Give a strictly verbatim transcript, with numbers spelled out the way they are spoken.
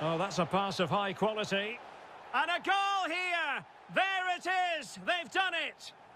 Oh, that's a pass of high quality. And a goal here! There it is! They've done it!